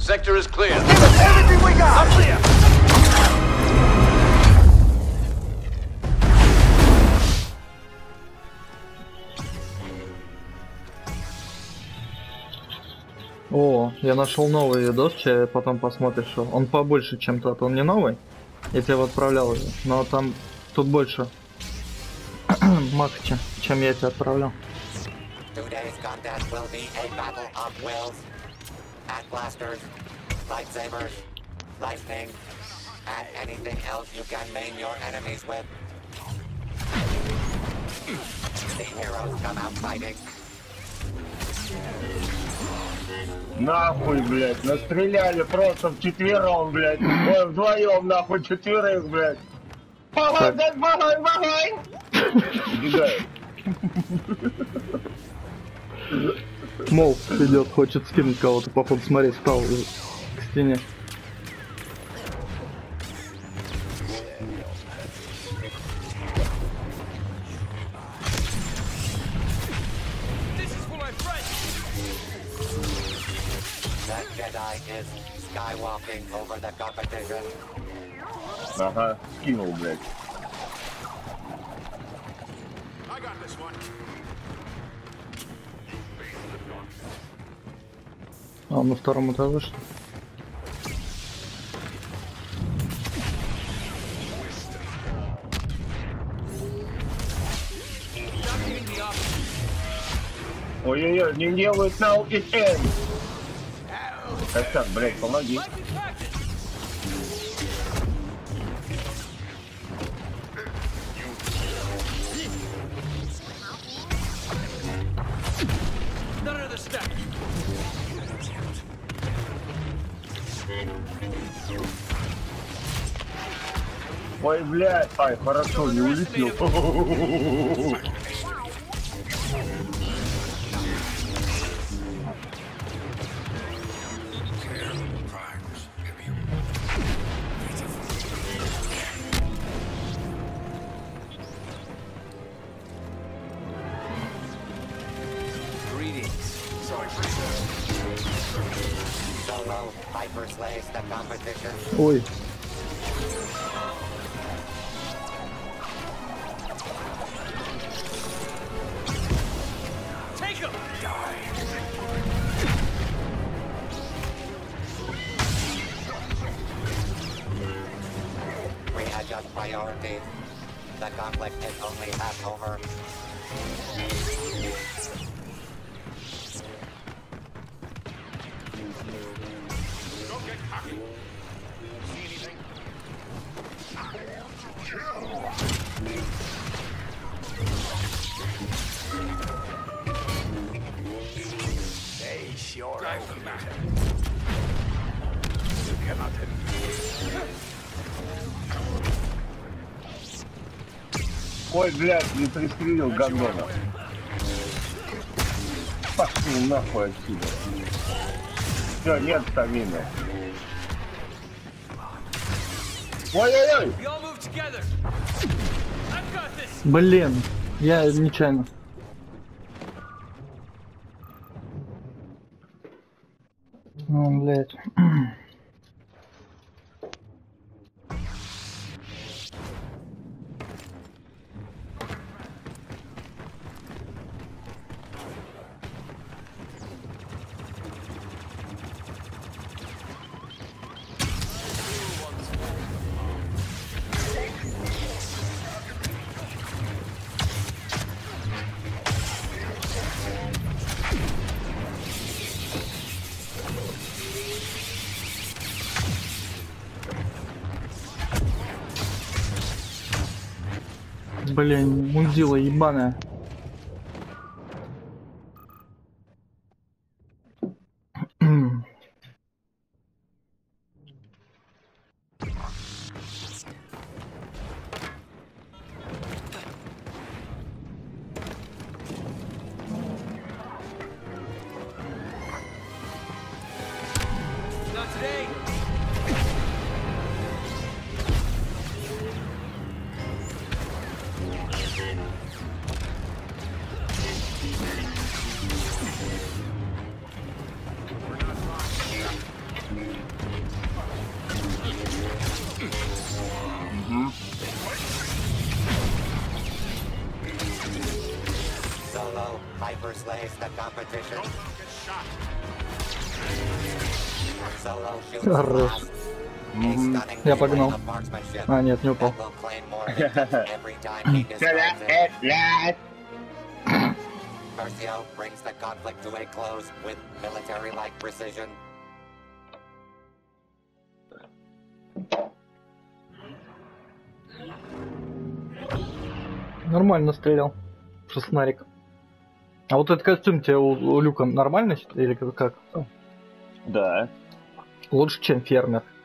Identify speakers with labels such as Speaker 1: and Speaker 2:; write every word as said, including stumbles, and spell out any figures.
Speaker 1: sector is clear.
Speaker 2: Give us everything we got!
Speaker 1: I'm clear!
Speaker 3: О, я нашел новый видос, че потом посмотришь, что он побольше, чем тот. Он не новый, я тебе его отправлял уже, но там тут больше макча, чем я тебе отправлял.
Speaker 4: Today's content will be a battle of wills. Hand blasters, lightsabers, lightning, and anything else you can maim your enemies with. The heroes come out fighting.
Speaker 5: Нахуй, блядь, настреляли просто вчетвером, блядь. Ой, вдвоем, нахуй, четверых, блядь. Помогай, помогай, помогай! Убегает.
Speaker 3: Мол, идет, хочет скинуть кого-то, походу, смотри, встал к стене.
Speaker 4: That Jedi is skywalking over the competition.
Speaker 5: Ага, скинул, блядь.
Speaker 2: I got this one.
Speaker 3: А он на втором этаже, что ли?
Speaker 5: Ой-ой-ой, не делают now it ends. Костяк, блядь, помоги. Ой, блядь, ай, хорошо, не улетел.
Speaker 4: Solo Viper slays the competition.
Speaker 3: Ой.
Speaker 4: Readjust priorities. The conflict is only half over.
Speaker 2: Don't get cocky. See anything? They sure drive the matter. You cannot hit me.
Speaker 5: Ой, блядь, не пристрелил гандона. Пошел нахуй отсюда. Все, нет стамины. Ой-ой-ой!
Speaker 3: Блин, я нечаянно. Ну, блядь. Блин, мудила ебаная.
Speaker 4: slays the competition. Solo shoots
Speaker 3: Хорош.
Speaker 4: last. A stunning
Speaker 3: Я
Speaker 4: display
Speaker 3: погнал.
Speaker 4: of marksmanship
Speaker 3: А, нет, не упал.
Speaker 4: that will claim more victims every time he destroys it.
Speaker 5: Блядь, блядь.
Speaker 4: Mercio brings the conflict to a close with military-like precision.
Speaker 3: Нормально стрелял. Шестнарик. А вот этот костюм тебе у, у Люка нормально или как?
Speaker 5: Да.
Speaker 3: Лучше, чем фермер.